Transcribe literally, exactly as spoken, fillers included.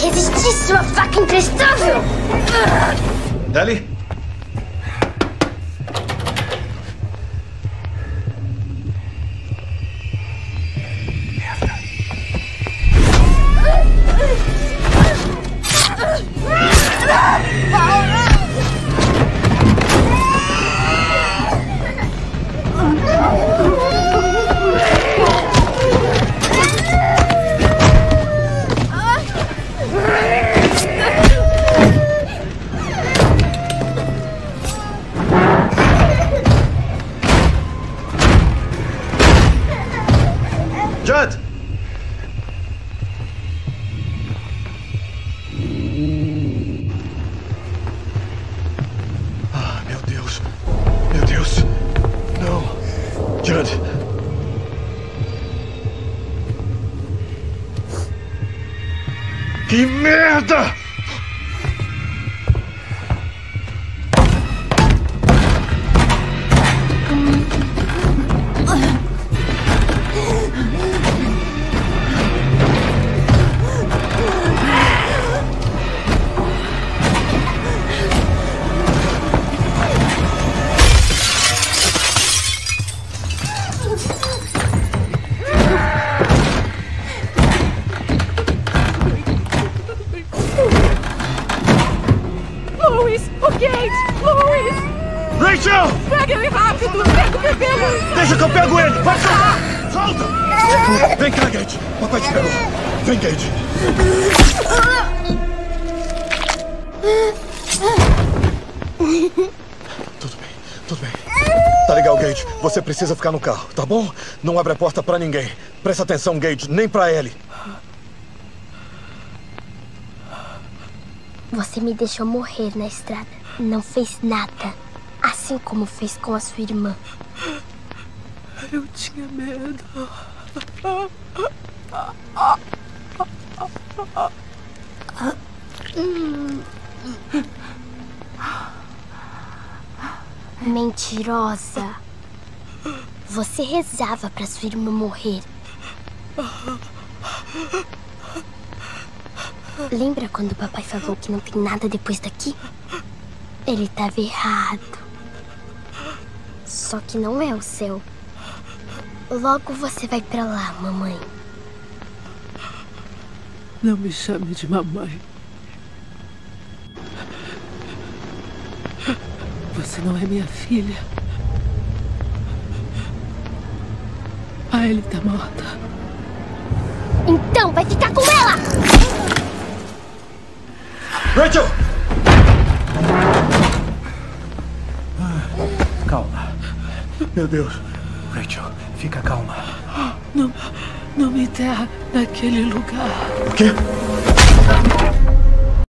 resistir, sua faca imprestável! Dali? Que merda! Pega ele rápido! Pega o bebê! Deixa que eu pego ele! Vai soltar! Solta! Vem cá, Gage! Papai te pegou! Vem, Gage! Tudo bem, tudo bem. Tá legal, Gage. Você precisa ficar no carro, tá bom? Não abre a porta pra ninguém. Presta atenção, Gage, nem pra Ellie. Você me deixou morrer na estrada. Não fez nada. Assim como fez com a sua irmã. Eu tinha medo. Mentirosa. Você rezava pra sua irmã morrer. Lembra quando o papai falou que não tem nada depois daqui? Ele estava errado. Só que não é o céu. Logo você vai pra lá, mamãe. Não me chame de mamãe. Você não é minha filha. A Ellie tá morta. Então vai ficar com ela! Rachel! Calma. Meu Deus. Rachel, fica calma. Não, não me enterra naquele lugar. O quê?